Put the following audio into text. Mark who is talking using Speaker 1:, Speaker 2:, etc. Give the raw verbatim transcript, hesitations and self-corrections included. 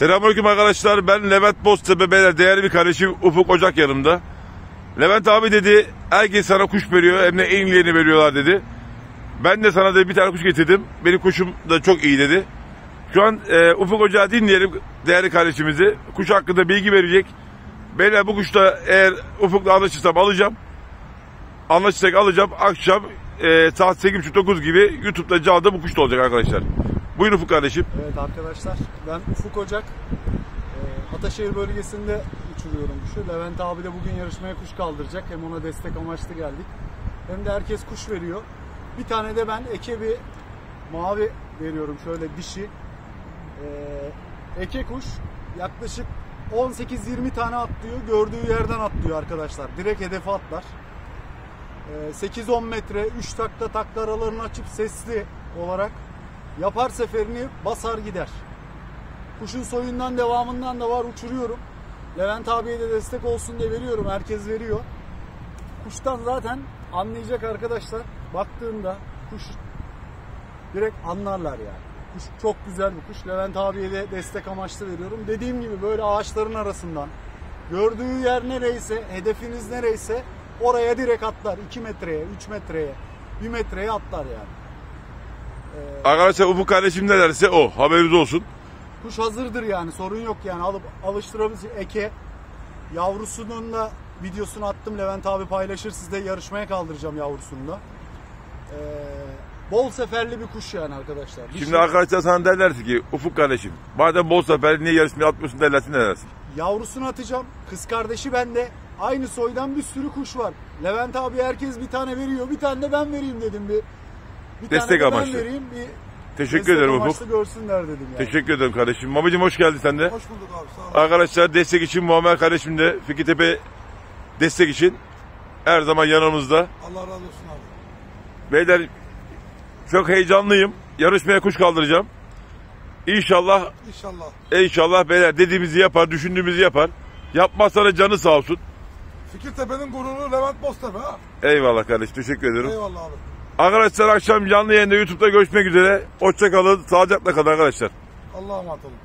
Speaker 1: Selamünaleyküm arkadaşlar. Ben Levent Boztepe, beyler değerli bir kardeşim Ufuk Ocak yanımda. Levent abi dedi, herkes sana kuş veriyor, hem de en iyini veriyorlar dedi. Ben de sana da bir tane kuş getirdim. Benim kuşum da çok iyi dedi. Şu an e, Ufuk Ocak'ı dinleyelim, değerli kardeşimizi. Kuş hakkında bilgi verecek. Beyler bu kuşta eğer Ufuk'la anlaşırsam alacağım. Anlaşırsak alacağım. Akşam e, saat sekiz buçuk dokuz gibi YouTube'da canlı bu kuş da olacak arkadaşlar. Buyurun Ufuk kardeşim.
Speaker 2: Evet arkadaşlar, ben Ufuk Ocak. E, Ataşehir bölgesinde uçuruyorum kuşu. Levent abi de bugün yarışmaya kuş kaldıracak. Hem ona destek amaçlı geldik. Hem de herkes kuş veriyor. Bir tane de ben eke bir mavi veriyorum, şöyle dişi. E, eke kuş yaklaşık on sekiz yirmi tane atlıyor. Gördüğü yerden atlıyor arkadaşlar. Direkt hedefe atlar. E, sekiz on metre, üç takla takla aralarını açıp sesli olarak yapar, seferini basar gider. Kuşun soyundan devamından da var, uçuruyorum. Levent abiye de destek olsun diye veriyorum. Herkes veriyor. Kuştan zaten anlayacak arkadaşlar. Baktığında kuş direkt anlarlar yani. Kuş çok güzel bir kuş. Levent abiye de destek amaçlı veriyorum. Dediğim gibi böyle ağaçların arasından gördüğü yer nereyse, hedefiniz nereyse oraya direkt atlar. iki metreye, üç metreye, bir metreye atlar yani.
Speaker 1: Ee, Arkadaşlar Ufuk kardeşim ne derse o, haberiniz olsun.
Speaker 2: Kuş hazırdır yani, sorun yok yani, alıp alıştırabiliriz. Eke yavrusunun da videosunu attım, Levent abi paylaşır, siz de yarışmaya kaldıracağım yavrusunu da. Ee, bol seferli bir kuş yani arkadaşlar. Bir
Speaker 1: Şimdi
Speaker 2: şey...
Speaker 1: arkadaşlar sana derlerse ki Ufuk kardeşim, madem bol seferli niye yarışmaya atmıyorsun derlersin, ne dersin?
Speaker 2: Yavrusunu atacağım, kız kardeşi bende, aynı soydan bir sürü kuş var. Levent abi herkes bir tane veriyor, bir tane de ben vereyim dedim. Bir, bir
Speaker 1: destek
Speaker 2: tane de
Speaker 1: amaçlı.
Speaker 2: Ben vereyim, bir
Speaker 1: teşekkür ederim Ufuk.
Speaker 2: Görsünler dedim yani.
Speaker 1: Teşekkür ederim kardeşim. Babacığım hoş geldin sen de.
Speaker 3: Hoş bulduk abi, sağ ol.
Speaker 1: Arkadaşlar destek için Muammer kardeşim de Fikirtepe destek için her zaman yanımızda.
Speaker 3: Allah razı olsun abi.
Speaker 1: Beyler çok heyecanlıyım. Yarışmaya kuş kaldıracağım. İnşallah.
Speaker 3: İnşallah.
Speaker 1: İnşallah beyler dediğimizi yapar, düşündüğümüzü yapar. Yapmazsa da canı sağ olsun.
Speaker 3: Fikirtepe'nin gururu Levent Boztepe ha.
Speaker 1: Eyvallah kardeşim, teşekkür ederim.
Speaker 3: Eyvallah abi.
Speaker 1: Arkadaşlar akşam canlı yayında YouTube'da görüşmek üzere. Hoşça kalın, sağlıcakla kalın arkadaşlar.
Speaker 3: Allah'a emanet olun.